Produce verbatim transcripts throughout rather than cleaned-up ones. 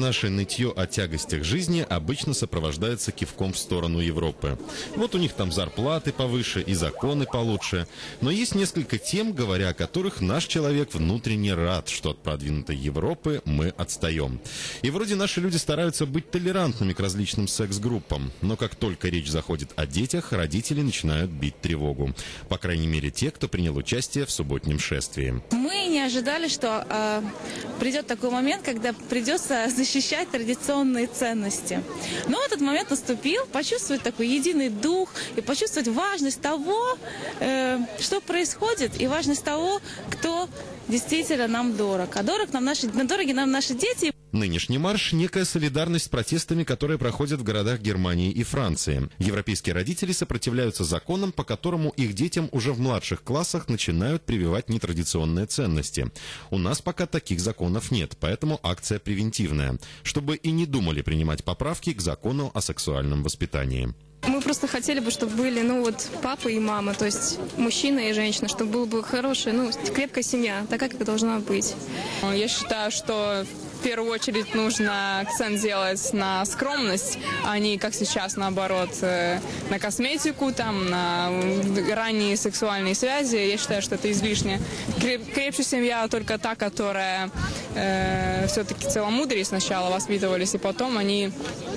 Наше нытье о тягостях жизни обычно сопровождается кивком в сторону Европы. Вот у них там зарплаты повыше и законы получше. Но есть несколько тем, говоря о которых наш человек внутренне рад, что от продвинутой Европы мы отстаем. И вроде наши люди стараются быть толерантными к различным секс-группам. Но как только речь заходит о детях, родители начинают бить тревогу. По крайней мере, те, кто принял участие в субботнем шествии. Мы не ожидали, что э, придет такой момент, когда придется защищать традиционные ценности. Но этот момент наступил, почувствовать такой единый дух и почувствовать важность того, э, что происходит, и важность того, кто действительно нам дорог. А дорог нам наши, дороги нам наши дети. Нынешний марш – некая солидарность с протестами, которые проходят в городах Германии и Франции. Европейские родители сопротивляются законам, по которому их детям уже в младших классах начинают прививать нетрадиционные ценности. У нас пока таких законов нет, поэтому акция превентивная, чтобы и не думали принимать поправки к закону о сексуальном воспитании. Мы просто хотели бы, чтобы были, ну вот, папа и мама, то есть мужчина и женщина, чтобы была бы хорошая, ну, крепкая семья, такая, как должна быть. Я считаю, что в первую очередь нужно акцент делать на скромность, а не, как сейчас, наоборот, на косметику, там, на ранние сексуальные связи. Я считаю, что это излишне. Крепче семья только та, которая э, все-таки целомудрие сначала воспитывались, и потом они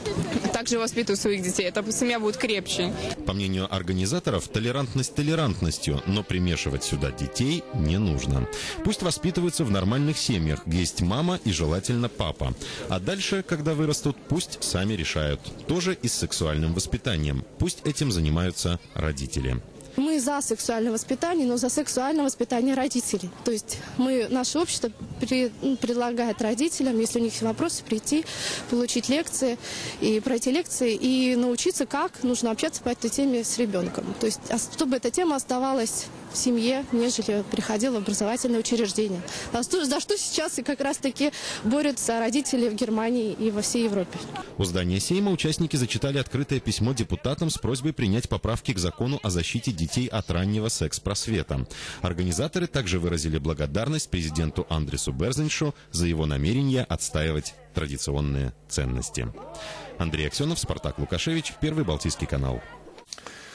также воспитывают своих детей. Эта семья будет крепче. По мнению организаторов, толерантность толерантностью, но примешивать сюда детей не нужно. Пусть воспитываются в нормальных семьях, где есть мама и желательно папа. А дальше, когда вырастут, пусть сами решают. Тоже и с сексуальным воспитанием. Пусть этим занимаются родители. Мы за сексуальное воспитание, но за сексуальное воспитание родителей. То есть мы, наше общество при, предлагает родителям, если у них есть вопросы, прийти, получить лекции, и пройти лекции и научиться, как нужно общаться по этой теме с ребенком. То есть чтобы эта тема оставалась в семье, нежели приходила в образовательное учреждение. За что сейчас и как раз-таки борются родители в Германии и во всей Европе. У здания Сейма участники зачитали открытое письмо депутатам с просьбой принять поправки к закону о защите детей от раннего секс-просвета. Организаторы также выразили благодарность президенту Андресу Берзиншу за его намерение отстаивать традиционные ценности. Андрей Аксенов, Спартак Лукашевич, Первый Балтийский канал.